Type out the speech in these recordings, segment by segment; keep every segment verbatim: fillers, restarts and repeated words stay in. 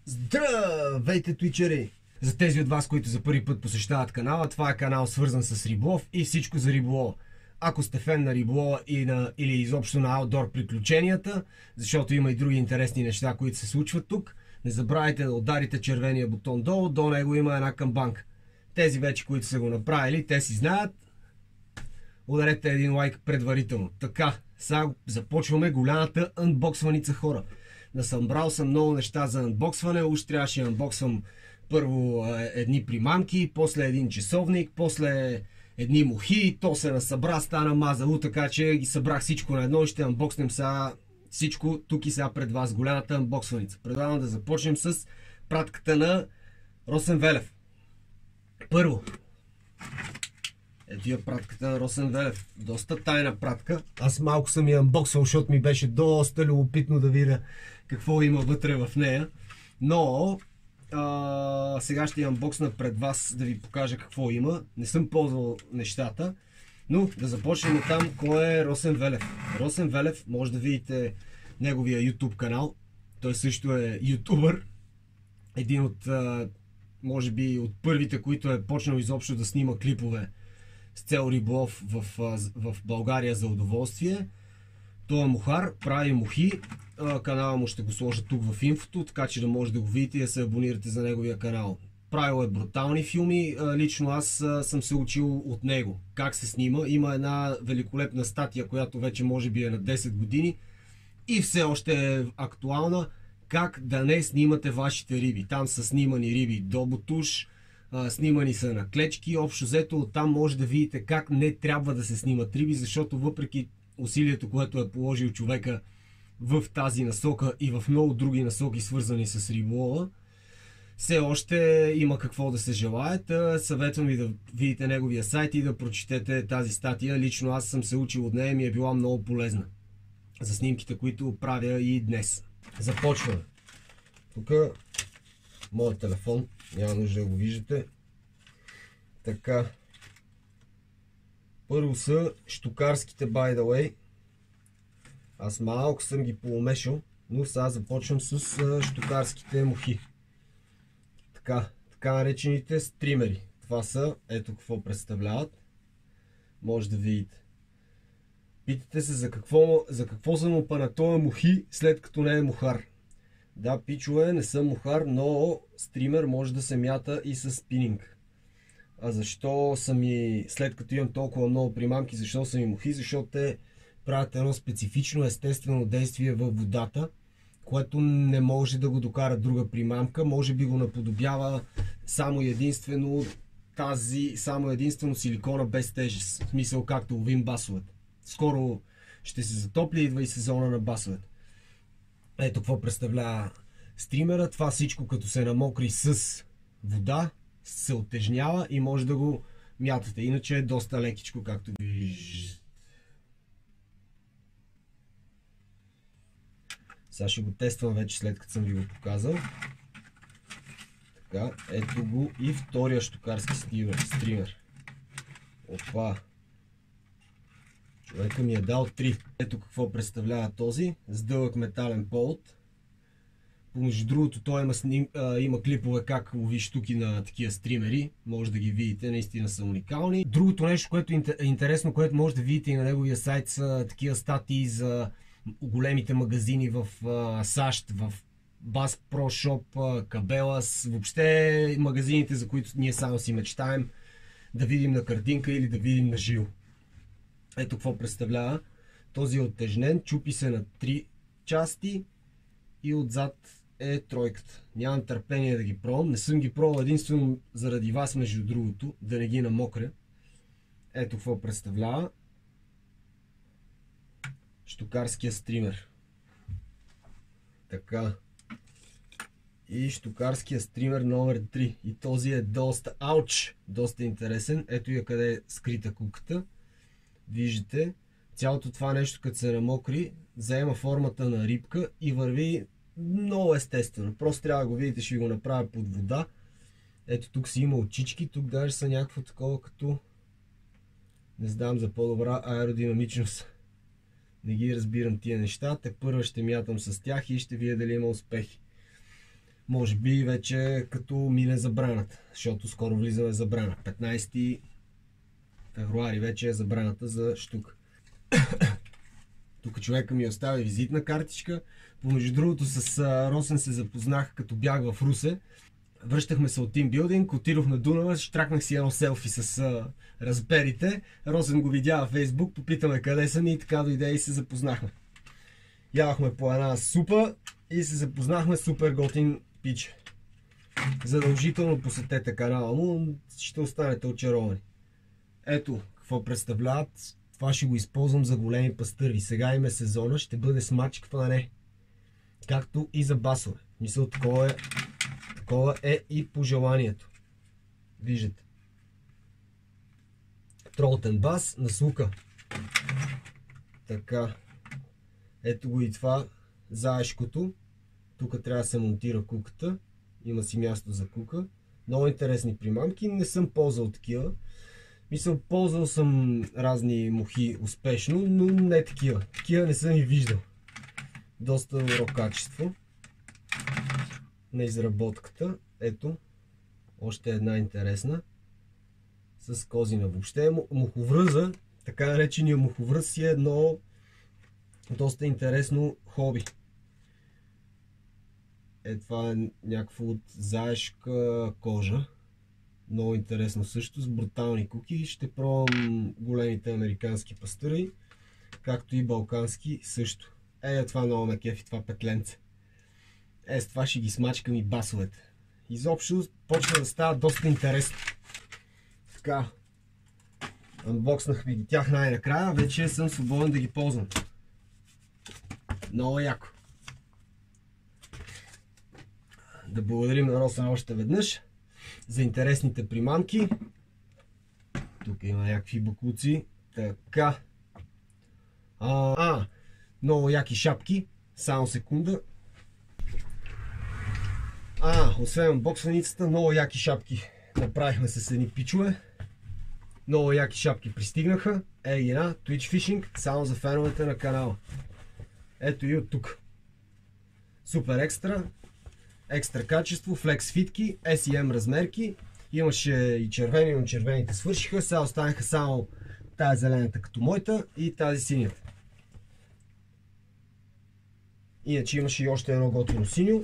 Здравейте, твичери! За тези от вас, които за първи път посещават канала, това е канал свързан с риболов и всичко за риболова. Ако сте фен на риболова и на, или изобщо на аутдор приключенията, защото има и други интересни неща, които се случват тук, не забравяйте да ударите червения бутон долу, до него има една камбанка. Тези вече, които са го направили, те си знаят. Ударете един лайк предварително. Така, сега започваме голямата анбоксваница, хора. Насъбрал съм много неща за анбоксване. Уж трябваше да анбоксвам първо едни примамки, после един часовник, после едни мухи. То се насъбра, стана мазало, така че ги събрах всичко на едно и ще анбокснем сега всичко тук и сега пред вас. Голямата анбоксваница. Предлагам да започнем с пратката на Росен Велев. Първо, ето я пратката на Росен Велев. Доста тайна пратка. Аз малко съм я анбоксвал, защото ми беше доста любопитно да видя какво има вътре в нея. Но а, сега ще я анбоксна пред вас да ви покажа какво има. Не съм ползвал нещата. Но да започнем от там. Кой е Росен Велев? Росен Велев, може да видите неговия YouTube канал. Той също е ютубър. Един от, а, може би, от първите, които е почнал изобщо да снима клипове с цел риболов в, в България за удоволствие. Той е мухар, прави мухи. Канала му ще го сложа тук в инфото, така че да може да го видите и да се абонирате за неговия канал. Правил е брутални филми. Лично аз съм се учил от него как се снима. Има една великолепна статия, която вече може би е на десет години и все още е актуална. Как да не снимате вашите риби. Там са снимани риби до ботуш, снимани са на клечки. Общо взето оттам може да видите как не трябва да се снимат риби, защото въпреки усилието, което е положил човека в тази насока и в много други насоки, свързани с риболова, все още има какво да се желаят. Съветвам ви да видите неговия сайт и да прочетете тази статия. Лично аз съм се учил от нея и ми е била много полезна за снимките, които правя и днес. Започваме. Тук моят телефон, няма нужда да го виждате. Така. Първо са щукарските, by the way. Аз малко съм ги поумешал, но сега започвам с щукарските мухи. Така, така наречените стримери. Това са, ето какво представляват. Може да видите. Питате се за какво, за какво съм опана този мухи, след като не е мухар. Да, пичове, не съм мухар, но стример може да се мята и с спининг. А защо съм и, след като имам толкова много примамки, защо съм и мухи? Защото те правят едно специфично естествено действие във водата, което не може да го докара друга примамка. Може би го наподобява само единствено тази, само единствено силикона без тежест. В смисъл както ловим басовете. Скоро ще се затопли, идва и сезона на басовете. Ето какво представлява стримера. Това всичко като се намокри с вода, се оттежнява и може да го мятате. Иначе е доста лекичко, както виждате. Сега ще го тествам вече, след като съм ви го показал. Така, ето го и втория щукарски стример. Опа! Човека ми е дал три. Ето какво представлява този с дълъг метален повод. Помежду другото, той има, сним, а, има клипове как лови щуки на такива стримери. Може да ги видите, наистина са уникални. Другото нещо, което е интересно, което може да видите и на неговия сайт, са такива статии за големите магазини в а, САЩ, в Bass Pro Shop, Cabela's, въобще магазините, за които ние само си мечтаем да видим на картинка или да видим на живо. Ето какво представлява. Този е оттежнен, чупи се на три части и отзад е тройката. Нямам търпение да ги пробвам. Не съм ги пробвал единствено заради вас, между другото, да не ги намокря. Ето какво представлява щукарския стример. Така. И щукарския стример номер три. И този е доста, ауч, доста интересен. Ето я къде е скрита куката. Виждате, цялото това нещо, като се намокри, заема формата на рибка и върви много естествено. Просто трябва да го видите, ще ви го направя под вода. Ето тук си има очички, тук даже са някакво такова като, не знам, за по-добра аеродинамичност. Не ги разбирам тия неща, те първо ще мятам с тях и ще видя дали има успехи. Може би вече като мине забраната, защото скоро влизаме в забрана. петнайсети февруари вече е забраната за штука. Тук човека ми оставя визитна картичка. Помежду другото с Росен се запознах като бях в Русе. Връщахме се от тимбилдинг, отидох на Дунава, штракнах си едно селфи с а, разперите. Росен го видя във Фейсбук, попитаме къде съм и така дойде и се запознахме. Ядохме по една супа и се запознахме с супер готин пич. Задължително посетете канала му, ще останете очаровани. Ето какво представляват. Това ще го използвам за големи пастърви. Сега им е сезона, ще бъде с мач клане. Както и за басове. Мисля, такова е, такова е и пожеланието. Виждате. Тролтен бас на слука. Така. Ето го и това заешкото. Тук трябва да се монтира куката. Има си място за кука. Много интересни примамки. Не съм ползвал такива. Мисля, ползвал съм разни мухи успешно, но не такива. Такива не съм и виждал. Доста добро качество на изработката. Ето, още една интересна. С козина. Въобще муховръза, така наречения муховръз си е едно доста интересно хоби. Е, това е някакво от заешка кожа. Много интересно също, с брутални куки. Ще пробвам големите американски пастъри, както и балкански също. Е, това много ме кефи, това петленце. Е, с това ще ги смачкам и басовете. Изобщо почва да става доста интересно. Така, анбокснахме ги тях най-накрая, вече съм свободен да ги ползвам. Много яко. Да благодарим на Росен още веднъж за интересните примамки. Тук има някакви бакуци. Така. А, а, много яки шапки. Само секунда. А, освен боксваницата, много яки шапки направихме с едни пичове. Много яки шапки пристигнаха. Ей, една Twitch Fishing, само за феновете на канала. Ето и от тук. Супер екстра. Екстра качество, флекс фитки, ес и ем размерки. Имаше и червени, но червените свършиха. Сега останаха само тази зелената като моята и тази синята. Иначе имаше и още едно готино синьо.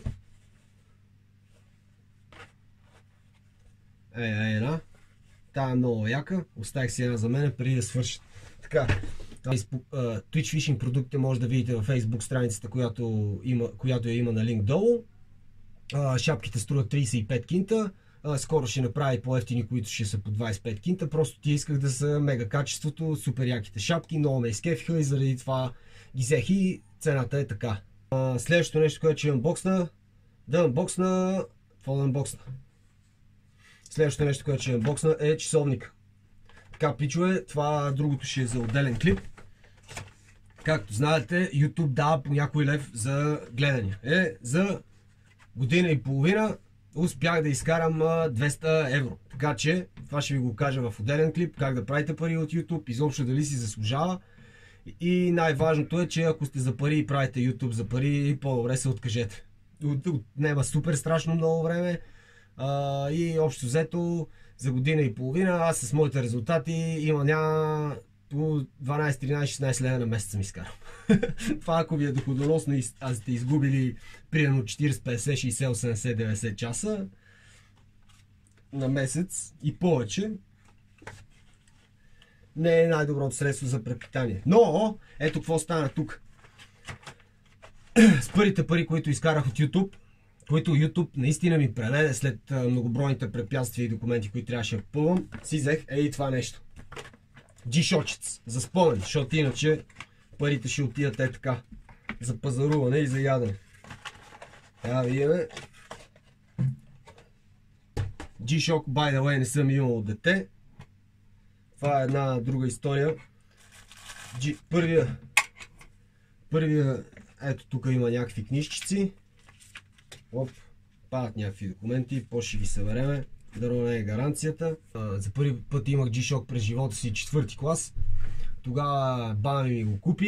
Е, е, една. Тая е много яка. Оставих си една за мен преди да свършат. Така, Twitch Fishing продуктите може да видите във Facebook страницата, която, има, която я има на линк долу. Шапките струват трийсет и пет кинта. Скоро ще направи по-ефтини, които ще са по двайсет и пет кинта. Просто ти исках да са мега качеството, супер яките шапки, много ме изкефиха и заради това ги взех и цената е така. Следващото нещо, което ще анбоксна, да анбоксна, какво да анбоксна? Следващото нещо, което ще анбоксна е часовника. Така, пичове, това другото ще е за отделен клип. Както знаете, YouTube дава по някой лев за гледания. Е, за година и половина успях да изкарам двеста евро. Така че това ще ви го кажа в отделен клип, как да правите пари от YouTube, изобщо дали си заслужава. И най-важното е, че ако сте за пари и правите YouTube за пари, по-добре се откажете. Отнема супер страшно много време а, и общо взето за година и половина аз с моите резултати има няма по дванайсет, тринайсет, шестнайсет лева на месец съм изкарал. Това ако ви е доходоносно и аз сте изгубили примерно четирийсет, петдесет, шейсет, осемдесет, деветдесет часа на месец и повече, не е най-доброто средство за препитание. Но, ето какво стана тук. С първите пари, които изкарах от YouTube, които YouTube наистина ми преведе след многобройните препятствия и документи, които трябваше да пълвам, си взех ей това нещо. G-Shots за спомен, защото иначе парите ще отидат е така. За пазаруване и за ядене. Трябва да видим. G-Shock, by the way, не съм имал дете. Това е една друга история. G... Първия, първия, ето тук има някакви книжчици. Оп, падат някакви документи, после ще ги събереме. Дано не е гаранцията. За първи път имах G-Shock през живота си четвърти клас. Тогава баба ми го купи.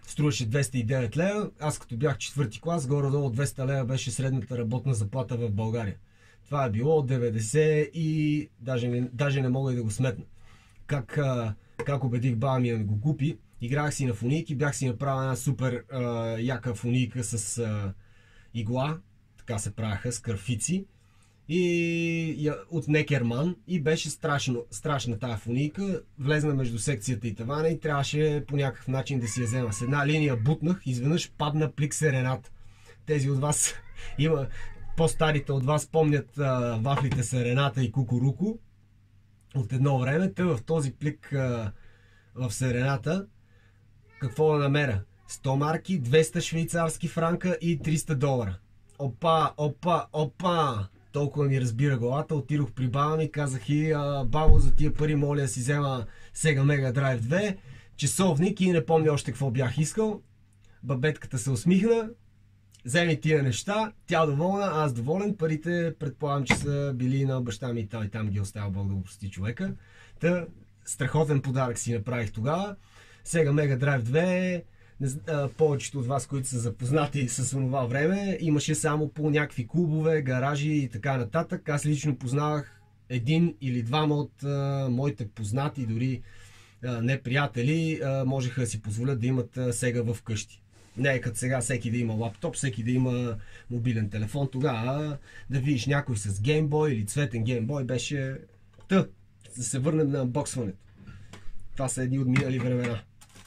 струваше двеста и девет лева. Аз като бях четвърти клас, горе-долу двеста лева беше средната работна заплата в България. Това е било деветдесет и даже не, даже не мога и да го сметна. Как, как убедих баба ми да го купи. Играх си на фунийки, бях си направил една супер а, яка фунийка с а, игла, така се правяха, с кърфици. И от Некерман и беше страшно, страшна тази фунийка. Влезна между секцията и тавана и трябваше по някакъв начин да си я взема. С една линия бутнах, изведнъж падна плик Серената. Тези от вас, има по-старите от вас помнят а, вафлите Серената и Кукуруко от едно време. Те в този плик а, в Серената какво да намеря? сто марки, двеста швейцарски франка и триста долара. Опа, опа, опа! Толкова ми разбира главата, отидох при баба ми, казах и бабо, за тия пари моля да си взема Sega Mega Drive две, часовник и не помня още какво бях искал. Бабетката се усмихна, вземи тия неща, тя доволна, аз доволен, парите предполагам, че са били на баща ми и там, и там ги оставя, Бог да го прости човека. Та, страхотен подарък си направих тогава. Sega Mega Drive две, повечето от вас, които са запознати с това време, имаше само по някакви клубове, гаражи и така нататък. Аз лично познавах един или двама от а, моите познати, дори а, неприятели, а, можеха да си позволят да имат Сега в къщи. Не е като сега всеки да има лаптоп, всеки да има мобилен телефон. Тогава да видиш някой с геймбой или цветен геймбой беше... Та, да се върнем на анбоксването. Това са едни от минали времена.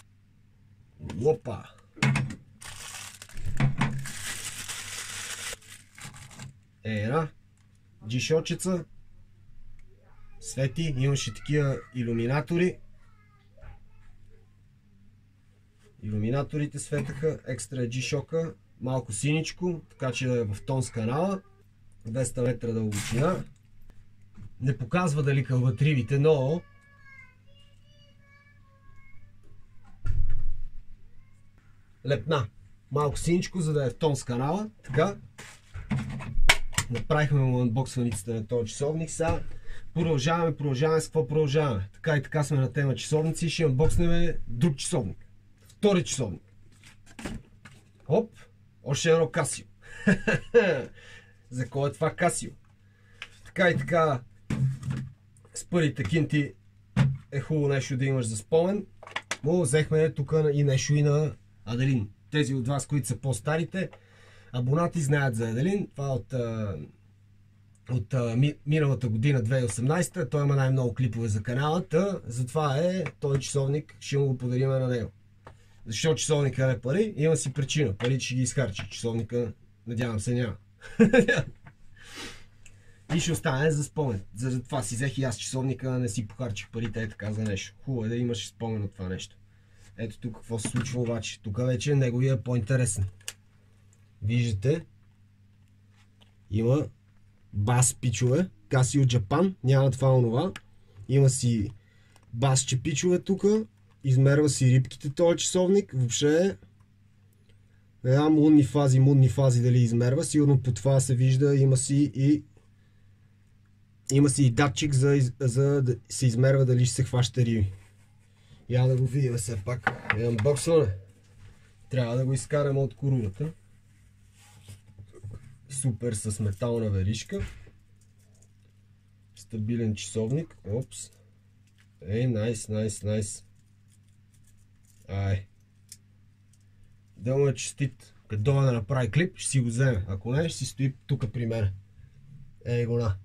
Опа! Е, една джишочеца, свети, имаше такива илюминатори. Илюминаторите светаха, екстра джишока, малко синичко, така че да е в тон с канала, двеста метра дълбочина. Не показва дали кълват рибите, но лепна. Малко синичко, за да е в тон с канала. Така. Направихме му анбоксваницата на този часовник. Сега продължаваме, продължаваме с какво продължаваме. Така и така сме на тема часовници. Ще анбокснем друг часовник. Втори часовник. Оп! Още едно Касио. За кой е това Касио? Така и така с първите кинти е хубаво нещо да имаш за спомен. Но взехме тук и нещо и на Аделин. Тези от вас, които са по-старите абонати, знаят за Аделин. Това е от, от миналата година, две хиляди и осемнадесета. Той има най-много клипове за каналата. Затова е този часовник, ще му го подарим на него. Защо часовника не пари? Има си причина. Парите ще ги изхарчи. Часовника, надявам се, няма. И ще остане за спомен. За това си взех и аз часовника, не си похарчих парите, е така за нещо. Хубаво е да имаш спомен от това нещо. Ето тук какво се случва обаче. Тук вече неговия е по-интересен. Виждате, има бас пичове, Casio Japan, няма това онова. Има си басче пичове тук, измерва си рибките този часовник. Въобще не знам лунни фази, мунни фази дали измерва. Сигурно по това се вижда, има си и има си и датчик за, за да се измерва дали ще се хваща риби. Я да го видим все пак. Е анбоксване. Трябва да го изкараме от корулата. Супер с метална веришка. Стабилен часовник. Опс. Ей, найс, найс, найс. Ай. Да му е честит. Като дойде да направи клип, ще си го вземе. Ако не, ще си стои тук при мен. Ей го на.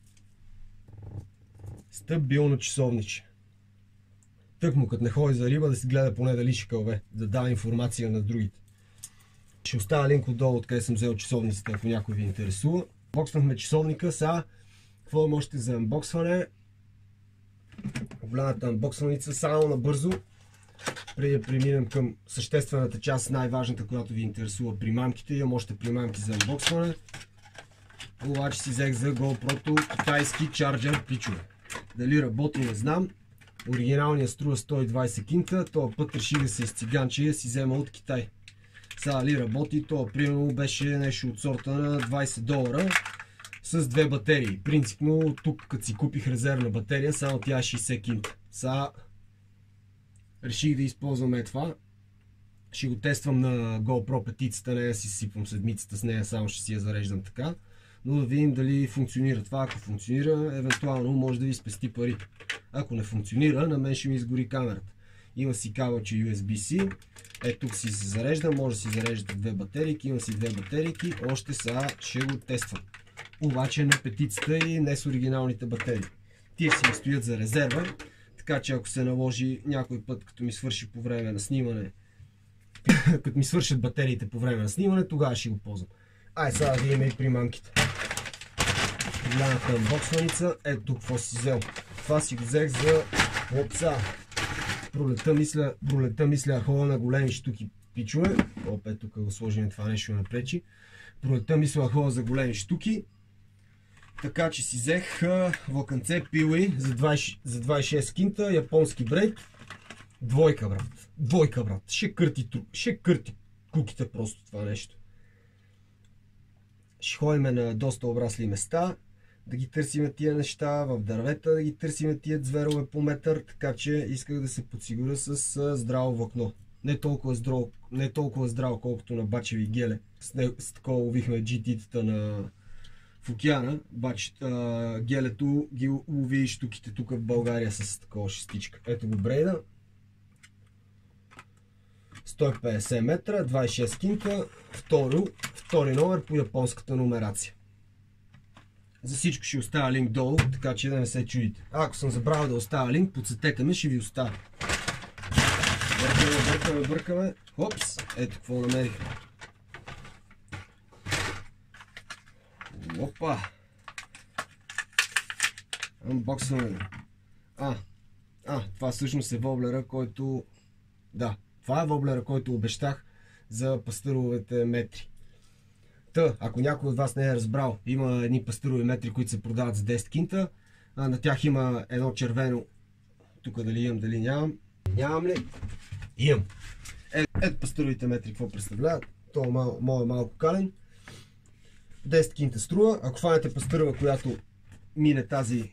Стабилно часовниче. Тък му, като не ходи за риба, да си гледа поне дали ще кълве, да дава информация на другите. Ще оставя линк отдолу, откъде съм взел часовниците, ако някой ви интересува. Боксвахме часовника, сега какво можете за анбоксване? Голямата анбоксваница, само набързо, преди да преминем към съществената част, най-важната, която ви интересува, примамките. Имам още примамки за анбоксване. Обаче си взех за GoPro-то китайски чарджер пичове. Дали работи, не знам. Оригиналният струва сто и двадесет кинта, този път реши да се изциганчи и да си взема от Китай. Сега ли работи, това примерно беше нещо от сорта на двадесет долара с две батерии. Принципно тук като си купих резервна батерия, само тя е шейсет кинта. Сега реших да използваме това. Ще го тествам на GoPro петицата, не я си сипвам седмицата с нея, само ще си я зареждам така. Но да видим дали функционира това. Ако функционира, евентуално може да ви спести пари. Ако не функционира, на мен ще ми изгори камерата. Има си кабелче ю ес би C. Е, тук си се зарежда, може да си зареждате две батерийки, има си две батерийки, още сега ще го тествам. Обаче на петицата и не с оригиналните батерии. Тия си стоят за резерва, така че ако се наложи някой път, като ми свърши по време на снимане, като ми свършат батериите по време на снимане, тогава ще го ползвам. Ай, сега да видим и приманките. Голямата анбоксваница. Ето тук какво си взел. Това си го взех за опца. Пролета мисля, пролета мисля хода на големи штуки пичове. Опет тук го сложим, това нещо не пречи. Пролета мисля хода за големи штуки. Така че си взех вълканце пили за двайсет и шест кинта, японски брейк. Двойка, брат. Двойка, брат. Ще кърти, ще кърти куките просто това нещо. Ще ходим на доста обрасли места, да ги търсим тия неща, в дървета да ги търсим тия зверове по метър, така че исках да се подсигуря с здраво влакно. Не толкова здраво, не толкова здраво колкото на бачеви геле. С, не, с такова ловихме джи ти-тата на в океана, бач, а, гелето ги лови штуките тук в България с такова шестичка. Ето го брейда. сто и петдесет метра, двайсет и шест кинта, втори, втори номер по японската номерация. За всичко ще оставя линк долу, така че да не се чудите. Ако съм забравил да оставя линк, подсетете ме, ще ви оставя. Бъркаме, бъркаме, бъркаме. Хопс, ето какво намерихме. Опа! Анбоксваме. А, а, това всъщност е воблера, който... Да, това е воблера, който обещах за пастъровите метри. Та, ако някой от вас не е разбрал, има едни пастърови метри, които се продават за десет кинта. А, на тях има едно червено. Тук дали имам, дали нямам. Нямам ли? Имам. Ето е, пастъровите метри, какво представляват? Това е мал, мал, малко кален. десет кинта струва. Ако хванете пастърва, която мине тази...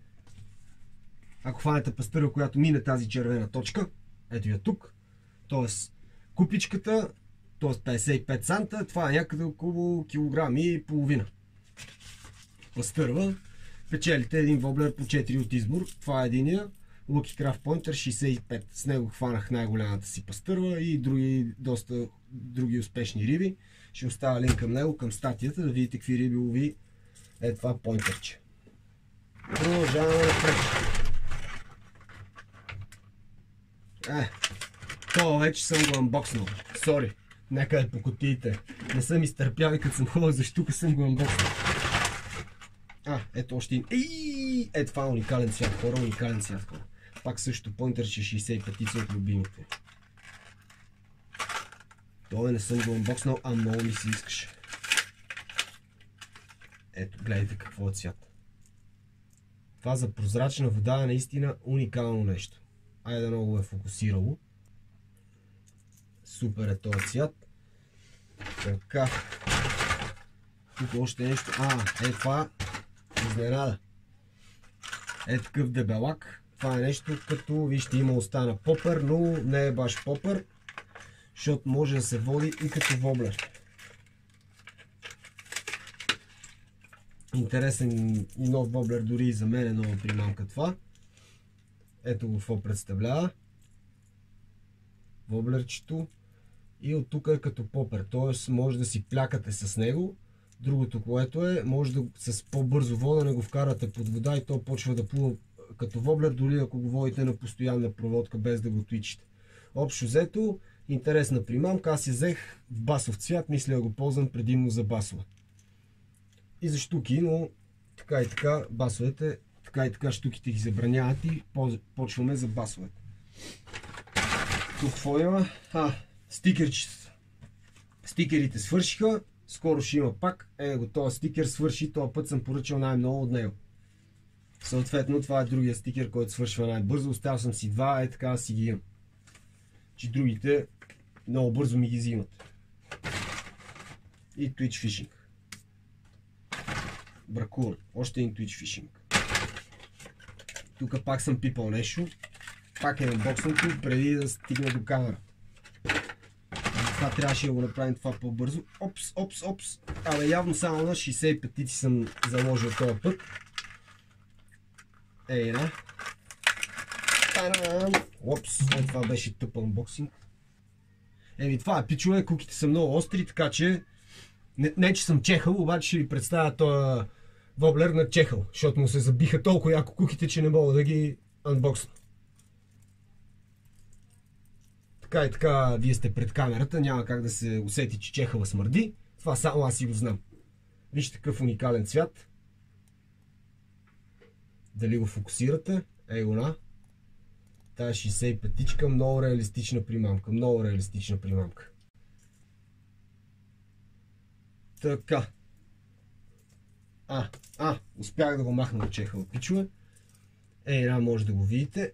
Ако хванете пастърва, която мине тази червена точка, ето я тук. Тоест, купичката, т.е. петдесет и пет санта, това е някъде около килограм и половина. Пастърва, печелите един воблер по четири от избор. Това е единия, Lucky Craft Pointer шейсет и пет. С него хванах най-голямата си пастърва и други, доста други успешни риби. Ще оставя линк към него, към статията, да видите какви риби лови е това пойнтърче. Продължаваме напред. Е, това вече съм го анбокснал. Сори, някъде по кутиите. Не съм изтърпял и като съм ходил за штука съм го анбокснал. А, ето още един. Ей, е, това е уникален цвят, хора, уникален цвят, хора. Пак също пойнтърче шейсет и пет от любимите. Това не съм го анбокснал, а много ми се искаше. Ето, гледайте какво е цвят. Това за прозрачна вода е наистина уникално нещо. Айде да много е фокусирало. Супер е този цвят. Така. Тук още нещо. А, е това изненада. Е такъв дебелак. Това е нещо като, вижте, има уста на попър, но не е баш попър, защото може да се води и като воблер. Интересен и нов воблер, дори и за мен е нова примамка това. Ето го какво представлява. Воблерчето. И от тук е като попър, т.е. може да си плякате с него. Другото, което е, може да с по-бързо вода не го вкарате под вода и то почва да плува като воблер, дори ако го водите на постоянна проводка, без да го твичите. Общо взето, интересна примамка. Аз я взех в басов цвят, мисля да го ползвам предимно за басове. И за штуки, но така и така басовете, така и така штуките ги забраняват и почваме за басовете. Тук какво има? А, стикерчета. Стикерите свършиха, скоро ще има пак. Е, готова стикер свърши, този път съм поръчал най-много от него. Съответно, това е другия стикер, който свършва най-бързо. Оставил съм си два, е така да си ги имам. Че другите много бързо ми ги взимат. И Twitch Fishing. Бракуван. Още един Twitch Fishing. Тук пак съм пипал нещо. Пак е анбокснато преди да стигна до камера. това трябваше да го направим това по-бързо. Опс, опс, опс. Абе, явно само на шейсет и пет съм заложил този път. Ей, да. Та-дам! Опс, е, това беше тъп анбоксинг. Еми, това е, пичове, куките са много остри, така че не, не че съм чехъл, обаче ще ви представя този воблер на чехъл, защото му се забиха толкова яко куките, че не мога да ги анбоксна. Така и така, вие сте пред камерата, няма как да се усети, че чехъла смърди. Това само аз си го знам. Вижте какъв уникален цвят. Дали го фокусирате? Ей го на. Тая шейсет и пет-тичка, много реалистична примамка. Много реалистична примамка. Така. А, а, успях да го махна от чехъл, пичове. Ей, една може да го видите.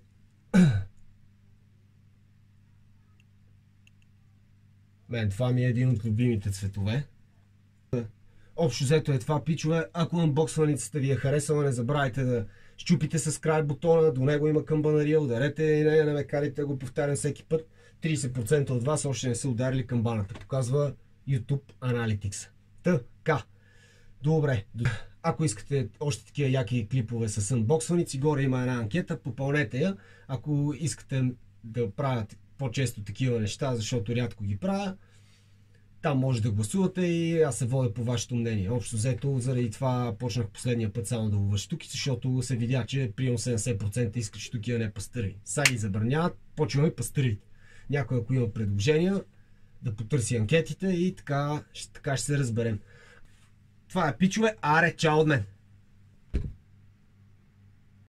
Мен, това ми е един от любимите цветове. Общо взето е това, пичове. Ако анбоксваницата ви е харесала, не забравяйте да щупите с край бутона, до него има камбанария, ударете и не, не ме карайте да го повтарям всеки път. трийсет процента от вас още не са ударили камбаната, показва YouTube Analytics. Така, добре. Ако искате още такива яки клипове с анбоксваници, горе има една анкета, попълнете я. Ако искате да правят по-често такива неща, защото рядко ги правя, там може да гласувате и аз се водя по вашето мнение. Общо взето, заради това почнах последния път само да лова щуки, защото се видя, че примерно седемдесет процента искат щуки, а не пастърви. Сега ги забраняват, почваме пастървите. Някой, ако има предложения, да потърси анкетите и така, така ще се разберем. Това е, пичове, аре, чао от мен!